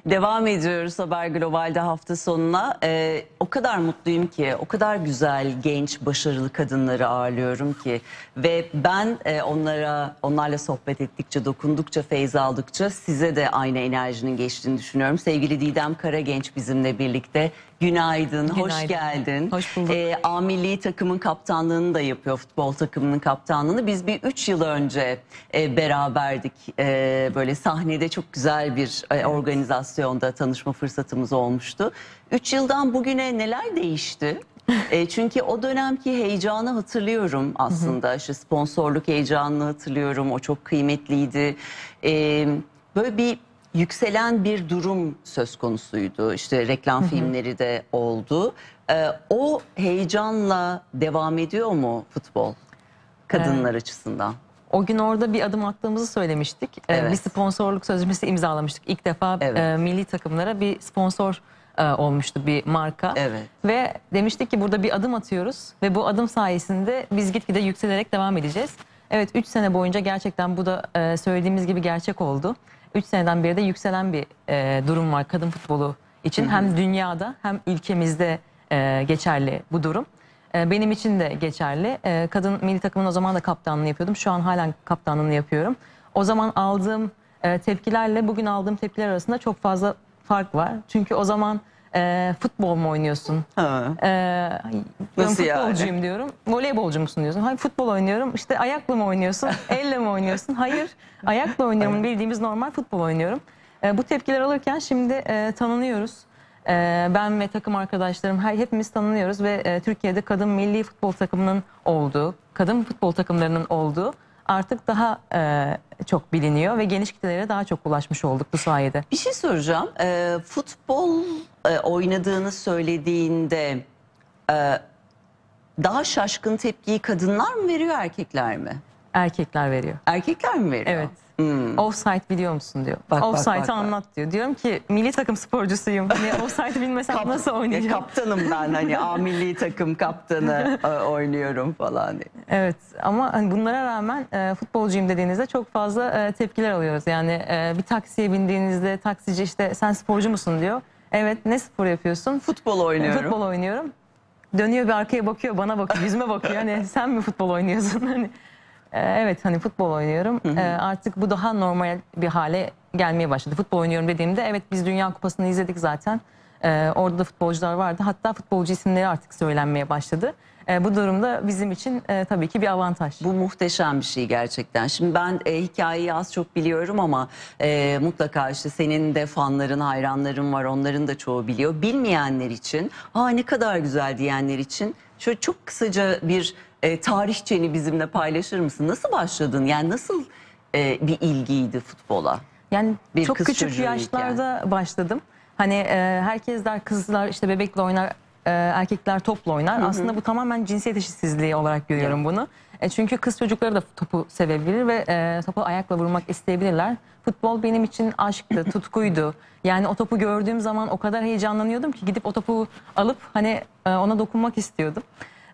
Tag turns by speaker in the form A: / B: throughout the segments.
A: Devam ediyoruz Haber Global'de hafta sonuna. O kadar mutluyum ki, o kadar güzel, genç, başarılı kadınları ağırlıyorum ki. Ve ben onlarla sohbet ettikçe, dokundukça, feyz aldıkça size de aynı enerjinin geçtiğini düşünüyorum. Sevgili Didem Karagenç bizimle birlikte. Günaydın, hoş geldin.
B: Hoş bulduk.
A: A milli takımın kaptanlığını da yapıyor, futbol takımının kaptanlığını. Biz bir 3 yıl önce beraberdik. Böyle sahnede çok güzel bir organizasyonda tanışma fırsatımız olmuştu. 3 yıldan bugüne neler değişti? Çünkü o dönemki heyecanı hatırlıyorum aslında. İşte sponsorluk heyecanını hatırlıyorum. O çok kıymetliydi. Böyle bir yükselen bir durum söz konusuydu. İşte reklam filmleri de oldu. O heyecanla devam ediyor mu futbol kadınlar açısından?
B: O gün orada bir adım attığımızı söylemiştik.
A: Evet.
B: Bir sponsorluk sözleşmesi imzalamıştık. İlk defa
A: Evet.
B: milli takımlara bir sponsor olmuştu, bir marka.
A: Evet.
B: Ve demiştik ki burada bir adım atıyoruz ve bu adım sayesinde biz gitgide yükselerek devam edeceğiz. Evet, 3 sene boyunca gerçekten bu da söylediğimiz gibi gerçek oldu. 3 seneden beri de yükselen bir durum var kadın futbolu için. Hem dünyada hem ülkemizde geçerli bu durum. Benim için de geçerli. Kadın milli takımın o zaman da kaptanlığını yapıyordum. Şu an halen kaptanlığını yapıyorum. O zaman aldığım tepkilerle bugün aldığım tepkiler arasında çok fazla fark var. Çünkü o zaman futbol mu oynuyorsun?
A: Nasıl
B: Futbolcuyum
A: yani?
B: diyorum. Voleybolcu musun diyorsun. Hayır, futbol oynuyorum. İşte ayakla mı oynuyorsun? Elle mi oynuyorsun? Hayır, ayakla oynuyorum. Bildiğimiz normal futbol oynuyorum. Bu tepkiler alırken şimdi tanınıyoruz. Ben ve takım arkadaşlarım hepimiz tanınıyoruz ve Türkiye'de kadın milli futbol takımının olduğu, kadın futbol takımlarının olduğu artık daha çok biliniyor ve geniş kitlelere daha çok ulaşmış olduk bu sayede.
A: Bir şey soracağım. Futbol oynadığını söylediğinde daha şaşkın tepkiyi kadınlar mı veriyor, erkekler mi?
B: Erkekler veriyor.
A: Erkekler mi veriyor?
B: Evet. Offside biliyor musun diyor.
A: Bak,
B: Offside'ı
A: bak.
B: anlat diyor. Diyorum ki milli takım sporcusuyum. Offside'ı bilmesem nasıl oynayacağım?
A: Kaptanım ben, hani A milli takım kaptanı oynuyorum falan diye.
B: Evet, ama hani bunlara rağmen futbolcuyum dediğinizde çok fazla tepkiler alıyoruz. Yani bir taksiye bindiğinizde taksici işte sen sporcu musun diyor. Evet, ne spor yapıyorsun?
A: Futbol oynuyorum.
B: Futbol oynuyorum. Dönüyor bir arkaya bakıyor, bana bakıyor, yüzüme bakıyor. Hani sen mi futbol oynuyorsun? Hani evet, hani futbol oynuyorum. Artık bu daha normal bir hale gelmeye başladı. Futbol oynuyorum dediğimde evet, biz Dünya Kupası'nı izledik zaten. Orada da futbolcular vardı. Hatta futbolcu isimleri artık söylenmeye başladı. Bu durumda bizim için tabii ki bir avantaj.
A: Bu muhteşem bir şey gerçekten. Şimdi ben hikayeyi az çok biliyorum ama mutlaka işte senin de fanların, hayranların var. Onların da çoğu biliyor. Bilmeyenler için, ne kadar güzel diyenler için şöyle çok kısaca bir tarihçeni bizimle paylaşır mısın? Nasıl başladın? Yani nasıl bir ilgiydi futbola?
B: Yani
A: Bir
B: çok
A: kız
B: küçük
A: çocuğuyken.
B: yaşlarda başladım. Hani herkes der kızlar işte bebekle oynar, erkekler topla oynar. Aslında bu tamamen cinsiyet eşitsizliği olarak görüyorum bunu. Çünkü kız çocukları da topu sevebilir ve topu ayakla vurmak isteyebilirler. Futbol benim için aşktı, tutkuydu. Yani o topu gördüğüm zaman o kadar heyecanlanıyordum ki gidip o topu alıp hani ona dokunmak istiyordum.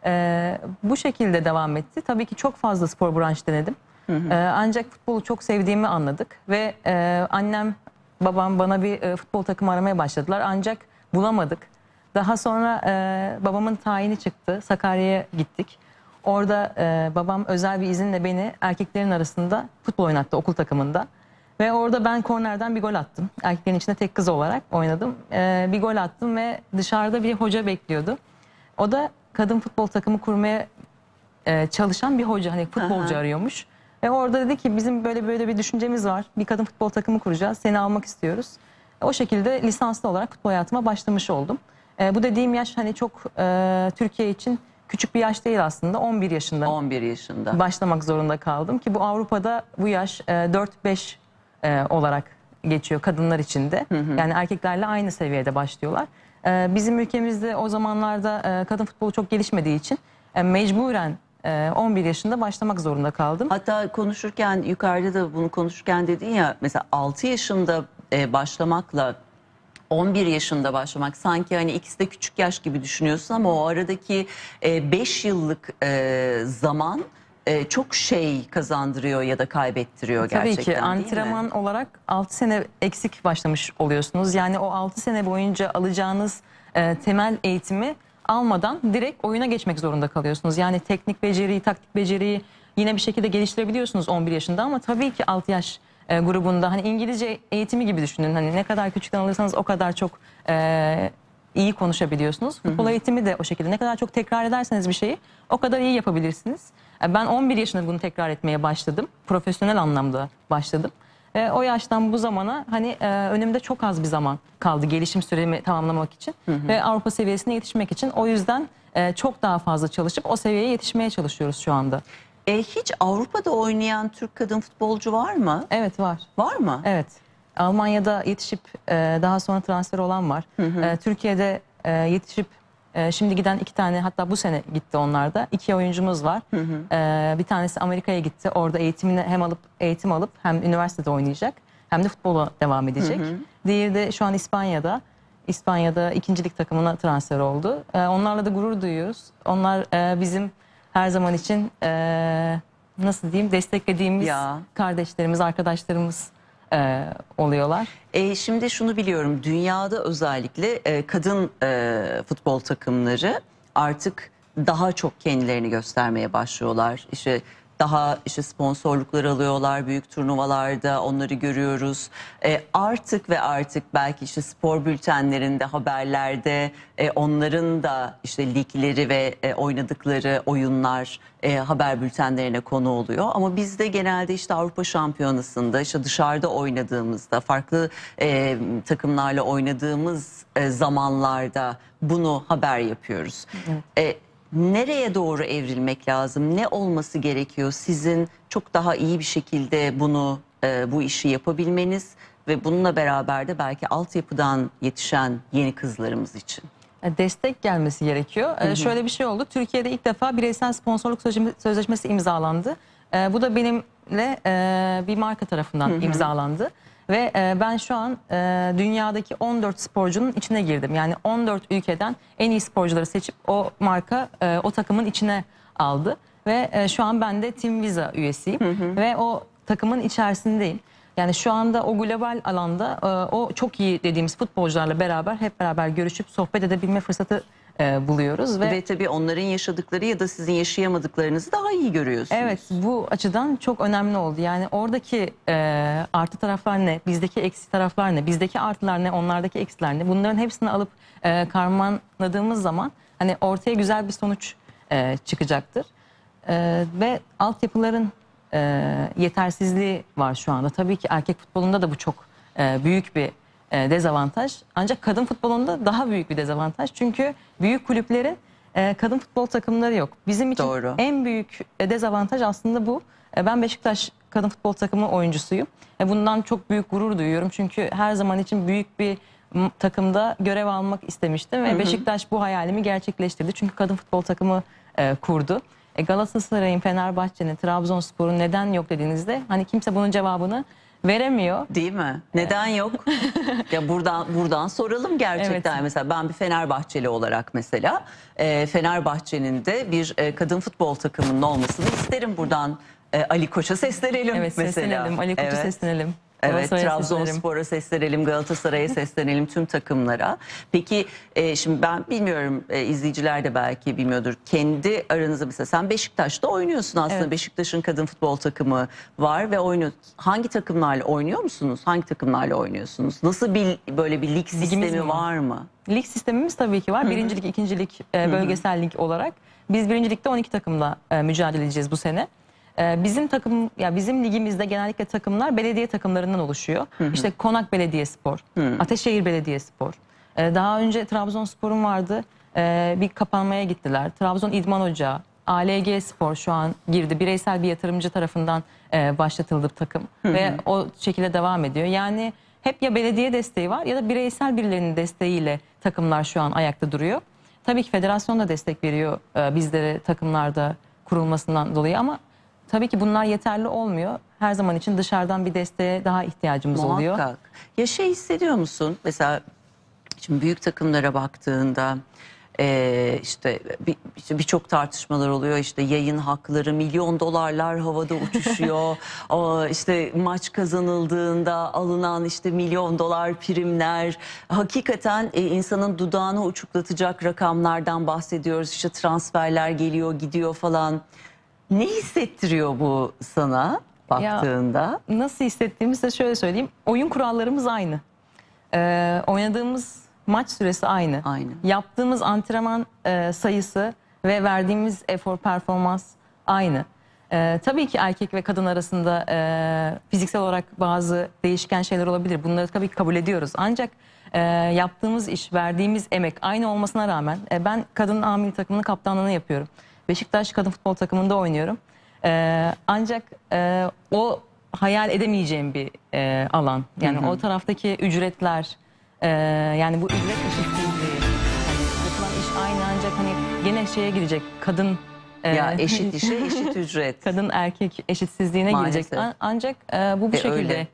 B: Bu şekilde devam etti. Tabii ki çok fazla spor branşı denedim. Ancak futbolu çok sevdiğimi anladık ve annem, babam bana bir futbol takımı aramaya başladılar. Ancak bulamadık. Daha sonra babamın tayini çıktı. Sakarya'ya gittik. Orada babam özel bir izinle beni erkeklerin arasında futbol oynattı okul takımında. Ve orada ben kornerden bir gol attım. Erkeklerin içinde tek kız olarak oynadım. Bir gol attım ve dışarıda bir hoca bekliyordu. O da kadın futbol takımı kurmaya çalışan bir hoca, hani futbolcu arıyormuş. Ve orada dedi ki bizim böyle bir düşüncemiz var. Bir kadın futbol takımı kuracağız. Seni almak istiyoruz. O şekilde lisanslı olarak futbol hayatıma başlamış oldum. Bu dediğim yaş hani çok Türkiye için küçük bir yaş değil aslında. 11 yaşında.
A: 11 yaşında.
B: Başlamak zorunda kaldım ki bu Avrupa'da bu yaş 4-5 olarak geçiyor kadınlar için de. Yani erkeklerle aynı seviyede başlıyorlar. Bizim ülkemizde o zamanlarda kadın futbolu çok gelişmediği için mecburen 11 yaşında başlamak zorunda kaldım.
A: Hatta konuşurken, yukarıda da bunu konuşurken dedin ya, mesela 6 yaşında başlamakla 11 yaşında başlamak, sanki hani ikisi de küçük yaş gibi düşünüyorsun ama o aradaki 5 yıllık zaman çok şey kazandırıyor ya da kaybettiriyor gerçekten,
B: Tabii ki
A: değil mi?
B: antrenman olarak 6 sene eksik başlamış oluyorsunuz. Yani o 6 sene boyunca alacağınız temel eğitimi almadan direkt oyuna geçmek zorunda kalıyorsunuz. Yani teknik beceriyi, taktik beceriyi yine bir şekilde geliştirebiliyorsunuz 11 yaşında ama tabii ki 6 yaş grubunda hani İngilizce eğitimi gibi düşünün. Hani ne kadar küçükten alırsanız o kadar çok iyi konuşabiliyorsunuz. Futbol eğitimi de o şekilde. Ne kadar çok tekrar ederseniz bir şeyi o kadar iyi yapabilirsiniz. Ben 11 yaşında bunu tekrar etmeye başladım. Profesyonel anlamda başladım. O yaştan bu zamana hani önümde çok az bir zaman kaldı gelişim süremi tamamlamak için ve Avrupa seviyesine yetişmek için. O yüzden çok daha fazla çalışıp o seviyeye yetişmeye çalışıyoruz şu anda.
A: Hiç Avrupa'da oynayan Türk kadın futbolcu var mı?
B: Evet, var.
A: Var mı?
B: Evet. Almanya'da yetişip daha sonra transfer olan var. Türkiye'de yetişip şimdi giden 2 tane, hatta bu sene gitti onlar da. 2 oyuncumuz var. Bir tanesi Amerika'ya gitti. Orada eğitim alıp hem üniversitede oynayacak hem de futbola devam edecek. Diğeri de şu an İspanya'da. İspanya'da 2. lig takımına transfer oldu. Onlarla da gurur duyuyoruz. Onlar bizim her zaman için nasıl diyeyim, desteklediğimiz kardeşlerimiz, arkadaşlarımız oluyorlar.
A: Şimdi şunu biliyorum, dünyada özellikle kadın futbol takımları artık daha çok kendilerini göstermeye başlıyorlar. İşte daha sponsorluklar alıyorlar büyük turnuvalarda, onları görüyoruz. Artık belki spor bültenlerinde, haberlerde onların da ligleri ve oynadıkları oyunlar haber bültenlerine konu oluyor. Ama bizde genelde Avrupa Şampiyonası'nda dışarıda oynadığımızda, farklı takımlarla oynadığımız zamanlarda bunu haber yapıyoruz. Evet. Nereye doğru evrilmek lazım? Ne olması gerekiyor sizin çok daha iyi bir şekilde bu işi yapabilmeniz ve bununla beraber de belki altyapıdan yetişen yeni kızlarımız için?
B: Destek gelmesi gerekiyor. Şöyle bir şey oldu. Türkiye'de ilk defa bireysel sponsorluk sözleşmesi imzalandı. Bu da benimle bir marka tarafından imzalandı. Ve ben şu an dünyadaki 14 sporcunun içine girdim. Yani 14 ülkeden en iyi sporcuları seçip o marka o takımın içine aldı. Ve şu an ben de Team Visa üyesiyim. Ve o takımın içerisindeyim. Yani şu anda o global alanda o çok iyi dediğimiz futbolcularla beraber hep beraber görüşüp sohbet edebilme fırsatı buluyoruz.
A: Ve tabii onların yaşadıkları ya da sizin yaşayamadıklarınızı daha iyi görüyorsunuz.
B: Evet, bu açıdan çok önemli oldu. Yani oradaki artı taraflar ne, bizdeki eksi taraflar ne, bizdeki artılar ne, onlardaki eksiler ne, bunların hepsini alıp karmanladığımız zaman hani ortaya güzel bir sonuç çıkacaktır. Ve altyapıların yetersizliği var şu anda. Tabii ki erkek futbolunda da bu çok büyük bir dezavantaj. Ancak kadın futbolunda daha büyük bir dezavantaj. Çünkü büyük kulüplerin kadın futbol takımları yok. Bizim için en büyük dezavantaj aslında bu. Ben Beşiktaş kadın futbol takımı oyuncusuyum. Bundan çok büyük gurur duyuyorum. Çünkü her zaman için büyük bir takımda görev almak istemiştim. Ve Beşiktaş bu hayalimi gerçekleştirdi. Çünkü kadın futbol takımı kurdu. Galatasaray'ın, Fenerbahçe'nin, Trabzonspor'un neden yok dediğinizde hani kimse bunun cevabını veremiyor.
A: Değil mi? Neden yok? Ya buradan soralım gerçekten. Evet. Mesela ben bir Fenerbahçeli olarak Fenerbahçe'nin de bir kadın futbol takımının olmasını isterim. Buradan Ali Koç'a seslenelim mesela.
B: Seslenelim. Ali Koç'a seslenelim.
A: Evet, Trabzonspor'a seslenelim, Galatasaray'a seslenelim, tüm takımlara. Peki şimdi ben bilmiyorum, izleyiciler de belki bilmiyordur. Kendi aranızda mesela sen Beşiktaş'ta oynuyorsun aslında. Evet. Beşiktaş'ın kadın futbol takımı var ve oynuyorsun. Hangi takımlarla oynuyor musunuz? Hangi takımlarla oynuyorsunuz? Nasıl böyle bir lig sistemi var mı?
B: Lig sistemimiz tabii ki var. Birinci lig, ikinci lig, bölgesel lig olarak. Biz birinci ligde 12 takımla mücadele edeceğiz bu sene. Bizim ligimizde genellikle takımlar belediye takımlarından oluşuyor. İşte Konak Belediyespor, Ateşehir Belediyespor. Daha önce Trabzonspor'un vardı. Bir kapanmaya gittiler. Trabzon İdman Ocağı, ALG Spor şu an girdi. Bireysel bir yatırımcı tarafından başlatıldı takım. Ve o şekilde devam ediyor. Yani hep ya belediye desteği var ya da bireysel birilerinin desteğiyle takımlar şu an ayakta duruyor. Tabii ki federasyon da destek veriyor bizlere takımlarda kurulmasından dolayı ama tabii ki bunlar yeterli olmuyor. Her zaman için dışarıdan bir desteğe daha ihtiyacımız oluyor.
A: Ya hissediyor musun? Mesela şimdi büyük takımlara baktığında işte birçok tartışmalar oluyor. İşte yayın hakları, milyon dolarlar havada uçuşuyor. İşte maç kazanıldığında alınan işte milyon dolar primler. Hakikaten insanın dudağını uçuklatacak rakamlardan bahsediyoruz. İşte transferler geliyor, gidiyor falan. Ne hissettiriyor bu sana baktığında?
B: Nasıl hissettiğimi size şöyle söyleyeyim. Oyun kurallarımız aynı. Oynadığımız maç süresi aynı.
A: Aynı.
B: Yaptığımız antrenman sayısı ve verdiğimiz efor, performans aynı. Tabii ki erkek ve kadın arasında fiziksel olarak bazı değişken şeyler olabilir. Bunları tabii ki kabul ediyoruz. Ancak yaptığımız iş, verdiğimiz emek aynı olmasına rağmen ben kadın A milli takımının kaptanlığını yapıyorum. Beşiktaş kadın futbol takımında oynuyorum. Ancak o hayal edemeyeceğim bir alan. Yani o taraftaki ücretler, yani bu ücret eşitsizliği, hani yapılan iş aynı ancak hani gene şeye girecek, kadın
A: Ya eşit işe eşit ücret.
B: kadın erkek eşitsizliğine
A: Maalesef.
B: girecek. Ancak bu şekilde
A: öyle.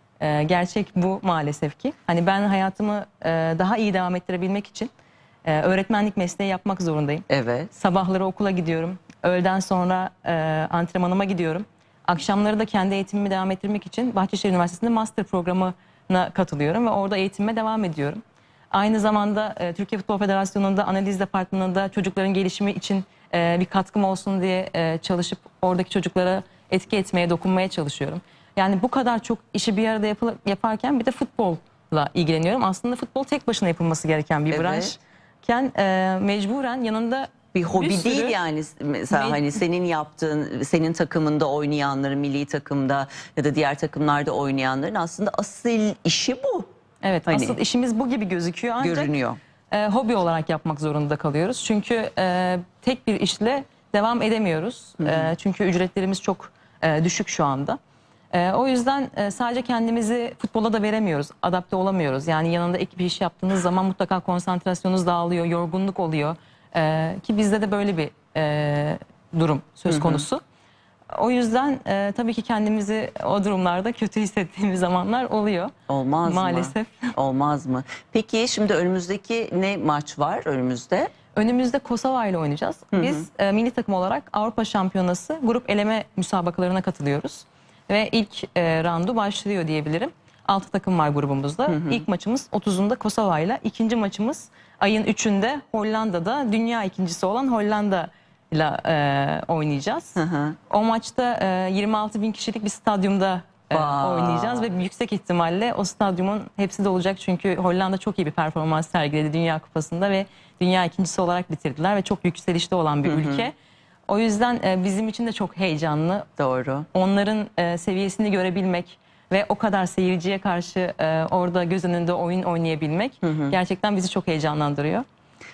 B: gerçek bu maalesef ki. Hani ben hayatımı daha iyi devam ettirebilmek için öğretmenlik mesleği yapmak zorundayım.
A: Evet.
B: Sabahları okula gidiyorum. Öğleden sonra antrenmanıma gidiyorum. Akşamları da kendi eğitimimi devam ettirmek için Bahçeşehir Üniversitesi'nde master programına katılıyorum ve orada eğitimime devam ediyorum. Aynı zamanda Türkiye Futbol Federasyonu'nda analiz departmanında çocukların gelişimi için bir katkım olsun diye çalışıp oradaki çocuklara etki etmeye, dokunmaya çalışıyorum. Yani bu kadar çok işi bir arada yaparken bir de futbolla ilgileniyorum. Aslında futbol tek başına yapılması gereken bir
A: Evet.
B: branşken mecburen yanında
A: Bir hobi
B: bir sürü
A: değil yani, mesela hani senin yaptığın, senin takımında oynayanların, milli takımda ya da diğer takımlarda oynayanların aslında asıl işi bu.
B: Evet,
A: Hani
B: asıl işimiz bu gibi gözüküyor ancak
A: görünüyor.
B: hobi olarak yapmak zorunda kalıyoruz. Çünkü tek bir işle devam edemiyoruz. Çünkü ücretlerimiz çok düşük şu anda. O yüzden sadece kendimizi futbola da veremiyoruz, adapte olamıyoruz. Yani yanında ek bir iş yaptığınız zaman mutlaka konsantrasyonunuz dağılıyor, yorgunluk oluyor. Ki bizde de böyle bir durum söz konusu. O yüzden tabii ki kendimizi o durumlarda kötü hissettiğimiz zamanlar oluyor.
A: Olmaz
B: Maalesef.
A: mı? Olmaz mı? Peki şimdi önümüzdeki ne maç var önümüzde?
B: Önümüzde Kosova ile oynayacağız. Biz milli takım olarak Avrupa Şampiyonası grup eleme müsabakalarına katılıyoruz. Ve ilk roundu başlıyor diyebilirim. 6 takım var grubumuzda. İlk maçımız 30'unda Kosova ile. İkinci maçımız ayın 3'ünde Hollanda'da, dünya ikincisi olan Hollanda ile oynayacağız. O maçta 26 bin kişilik bir stadyumda oynayacağız ve yüksek ihtimalle o stadyumun hepsi de olacak çünkü Hollanda çok iyi bir performans sergiledi Dünya Kupası'nda ve dünya ikincisi olarak bitirdiler ve çok yükselişte olan bir ülke. O yüzden bizim için de çok heyecanlı.
A: Doğru.
B: Onların seviyesini görebilmek ve o kadar seyirciye karşı orada göz önünde oyun oynayabilmek gerçekten bizi çok heyecanlandırıyor.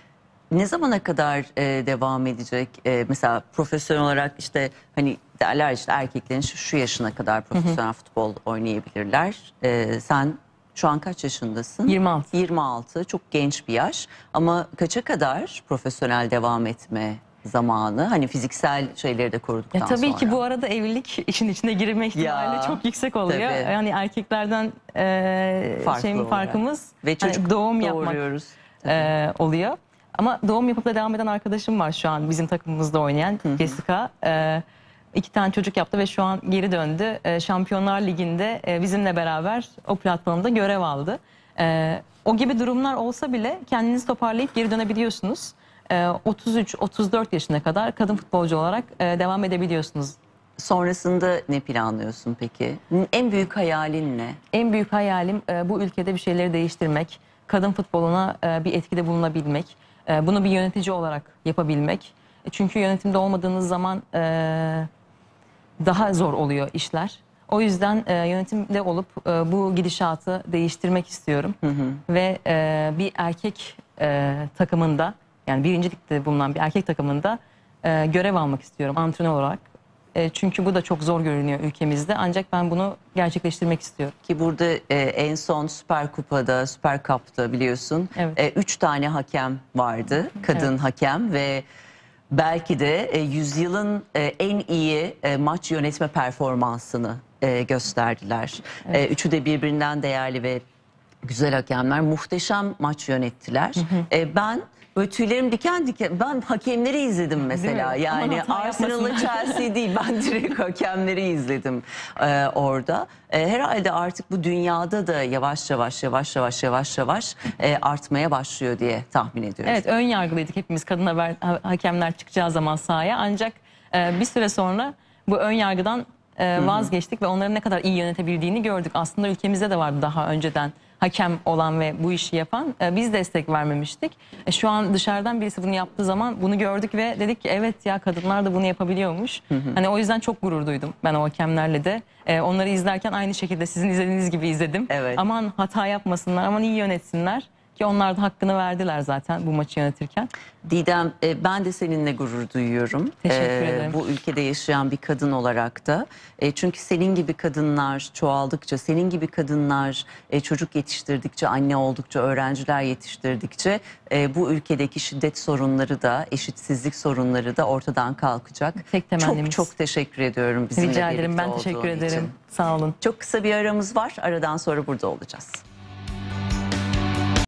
A: Ne zamana kadar devam edecek? Mesela profesyonel olarak işte hani derler işte erkeklerin şu yaşına kadar profesyonel futbol oynayabilirler. Sen şu an kaç yaşındasın?
B: 26.
A: 26. Çok genç bir yaş. Ama kaça kadar profesyonel devam etme zamanı? Hani fiziksel şeyleri de koruduktan sonra.
B: Tabii ki bu arada evlilik işin içine girme ihtimali
A: Ya,
B: çok yüksek oluyor.
A: tabii.
B: Yani erkeklerden farkımız
A: Ve çocuk
B: hani doğum yapmak
A: doğuruyoruz.
B: oluyor. Ama doğum yapıp da devam eden arkadaşım var şu an bizim takımımızda oynayan Jessica. 2 tane çocuk yaptı ve şu an geri döndü. Şampiyonlar Ligi'nde bizimle beraber o platformda görev aldı. O gibi durumlar olsa bile kendinizi toparlayıp geri dönebiliyorsunuz. 33-34 yaşına kadar kadın futbolcu olarak devam edebiliyorsunuz.
A: Sonrasında ne planlıyorsun peki? En büyük hayalin ne?
B: En büyük hayalim bu ülkede bir şeyleri değiştirmek, kadın futboluna bir etkide bulunabilmek, bunu bir yönetici olarak yapabilmek. Çünkü yönetimde olmadığınız zaman daha zor oluyor işler. O yüzden yönetimde olup bu gidişatı değiştirmek istiyorum. Ve bir erkek takımında, yani birincilikte bulunan bir erkek takımında görev almak istiyorum antrenör olarak. Çünkü bu da çok zor görünüyor ülkemizde. Ancak ben bunu gerçekleştirmek istiyorum.
A: Ki burada en son Süper Kupa'da, Süper Cup'ta biliyorsun
B: Evet.
A: 3 tane hakem vardı, kadın hakem ve belki de yüzyılın en iyi maç yönetme performansını gösterdiler. Üçü de birbirinden değerli ve güzel hakemler, muhteşem maç yönettiler. Ben böyle tüylerim diken diken. Ben hakemleri izledim mesela.
B: Değil mi? Aman
A: Yani
B: hata
A: Arsenal'la Chelsea değil, ben direkt hakemleri izledim orada. Herhalde artık bu dünyada da yavaş yavaş artmaya başlıyor diye tahmin ediyorum.
B: Evet, ön yargılıydık hepimiz kadın hakemler çıkacağı zaman sahaya. Ancak bir süre sonra bu ön yargıdan vazgeçtik ve onların ne kadar iyi yönetebildiğini gördük. Aslında ülkemizde de vardı daha önceden hakem olan ve bu işi yapan. Biz destek vermemiştik. Şu an dışarıdan birisi bunu yaptığı zaman bunu gördük ve dedik ki evet ya, kadınlar da bunu yapabiliyormuş. Hani o yüzden çok gurur duydum ben o hakemlerle de. Onları izlerken aynı şekilde sizin izlediğiniz gibi izledim.
A: Evet.
B: Aman hata yapmasınlar, aman iyi yönetsinler. Ki onlar da hakkını verdiler zaten bu maçı yönetirken.
A: Didem, ben de seninle gurur duyuyorum.
B: Teşekkür ederim.
A: Bu ülkede yaşayan bir kadın olarak da. Çünkü senin gibi kadınlar çoğaldıkça, senin gibi kadınlar çocuk yetiştirdikçe, anne oldukça, öğrenciler yetiştirdikçe bu ülkedeki şiddet sorunları da, eşitsizlik sorunları da ortadan kalkacak.
B: Tek temennimiz.
A: Çok teşekkür ediyorum bizimle
B: Rica ederim,
A: birlikte
B: ben teşekkür
A: olduğun
B: ederim.
A: için.
B: Sağ olun.
A: Çok kısa bir aramız var. Aradan sonra burada olacağız.